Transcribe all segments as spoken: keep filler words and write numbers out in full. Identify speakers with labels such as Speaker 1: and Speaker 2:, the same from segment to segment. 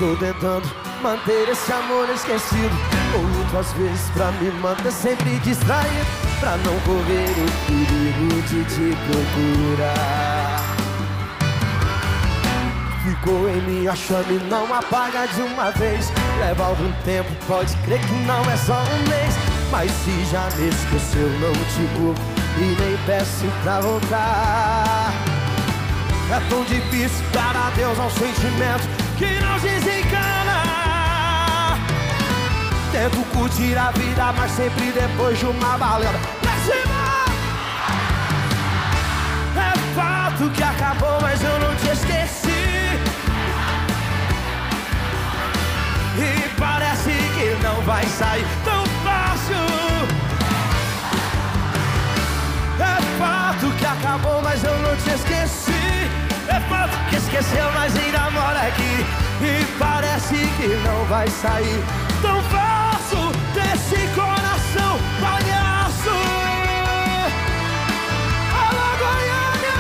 Speaker 1: Tô tentando manter esse amor esquecido. Ou luto às vezes pra me manter sempre distraído, pra não correr o perigo de te procurar. Ficou em minha chama e não apaga de uma vez. Leva algum tempo, pode crer que não é só um mês. Mas se já me esqueceu, não te culpo e nem peço pra voltar. É tão difícil dar adeus a um sentimento que não desencana. Tento curtir a vida, mas sempre depois de uma balada. Pra cima! É fato que acabou, mas eu não te esqueci. E parece que não vai sair tão fácil. É fato que acabou, mas eu não te esqueci. É fato que esqueceu, mas ainda mora aqui. E parece que não vai sair tão fácil desse coração palhaço. Alô, Goiânia!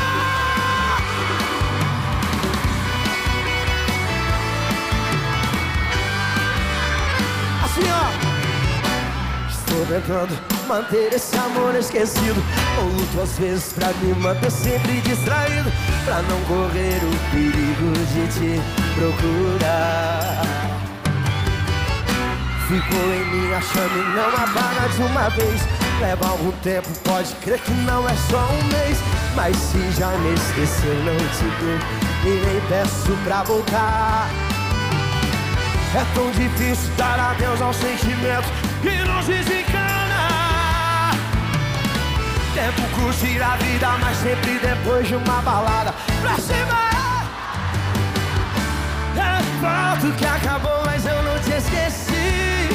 Speaker 1: Assim, ó. Estou tentando manter esse amor esquecido. Ou luto às vezes pra me manter sempre distraído, pra não correr o perigo de te procurar. Ficou em minha chama e não apaga de uma vez. Leva algum tempo, pode crer que não é só um mês. Mas se já me esqueceu, não te dou e nem peço pra voltar. É tão difícil dar adeus ao sentimento que nos desencana. Tento curtir a vida, mas sempre depois de uma balada. Pra cima! É fato que acabou, mas eu não te esqueci.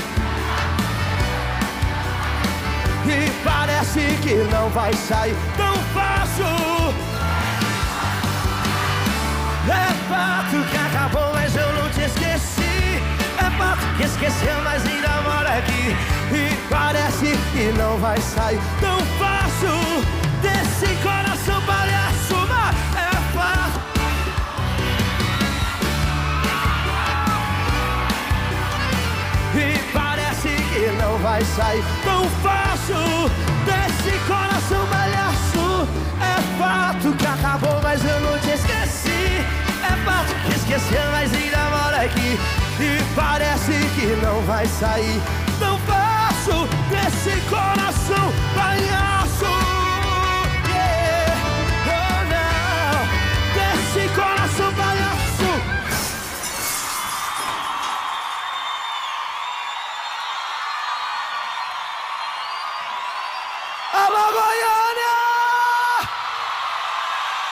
Speaker 1: E parece que não vai sair tão fácil. É fato que acabou, mas eu não te esqueci. É fato que esqueceu, mas ainda mora aqui. E parece que não vai sair tão fácil desse coração palhaço. Mas é fato. E parece que não vai sair tão fácil desse coração palhaço. É fato que acabou, mas eu não te esqueci. É fato que esqueceu, mas ainda mora aqui. E parece que não vai sair tão fácil desse coração.